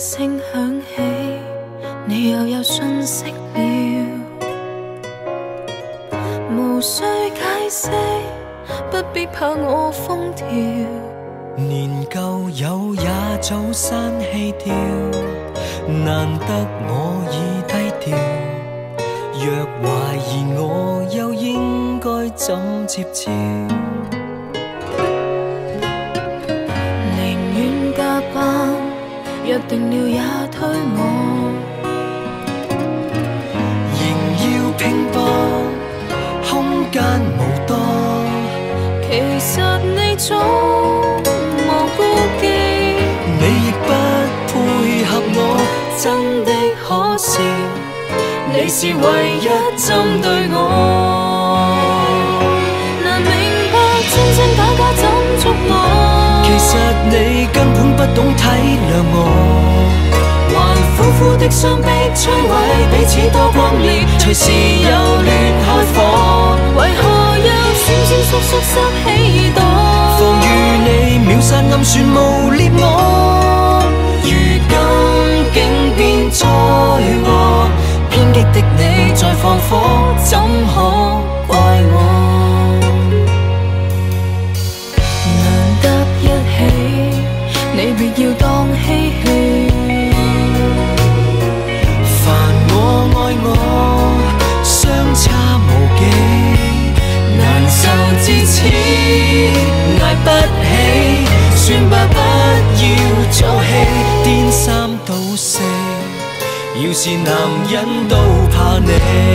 聲響起，你又有訊息了，無需解釋，不必怕我瘋條。 年舊友也早刪棄掉，難得我已低調。若懷疑我，又應該怎接招？ 寧願加班，約定了也推我， 仍要拼搏，空間無多。 其實你總忘顧忌， 你亦不配合我，真的可笑。你是唯一針對我， 難明白真真假假怎捉摸。 其實你根本不懂體諒我， 還苦苦的雙臂摧毀彼此多光烈， 隨時有亂開火， 為何又閃閃縮縮塞起耳朵？ 防禦你秒殺暗算無獵我，如今竟變災禍，偏激的你在放火， 怎可怪我？難得一起，你別要當嬉戲。 煩我愛我，相差無幾，難受至此捱不起，算吧不要做戲，顛三倒四。要是男人都怕你，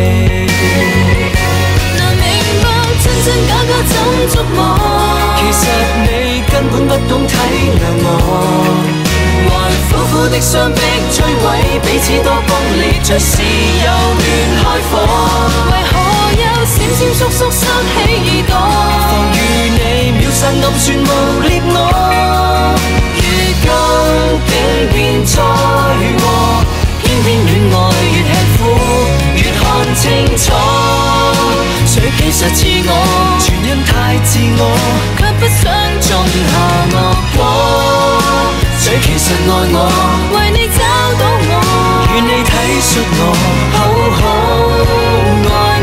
難明白真真假假怎捉摸。 其實你根本不懂體諒我， 還苦苦的雙臂摧毀彼此多光烈， 隨時有亂開火， 為何又閃閃縮縮塞起耳朵？ 防禦你秒殺暗算無獵我，如今竟變災禍，偏偏戀愛越吃苦，越看清楚，誰其實似我，全因太自我， 卻不想種下惡果。 誰其實愛我， 為你找到我， 願你體恤我，好好愛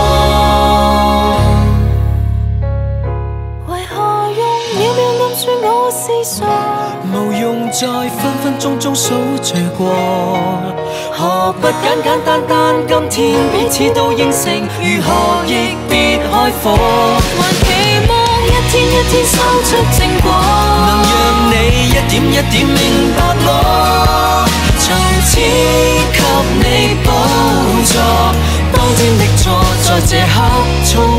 我。 為何用秒秒暗算我思索？ 無用再分分鐘鐘數罪過，何不簡簡單單今天彼此都應承，如何亦別開火， 還期望一天一天收出正果， 能讓你一點一點明白我，從此給你補助，當天的錯在這刻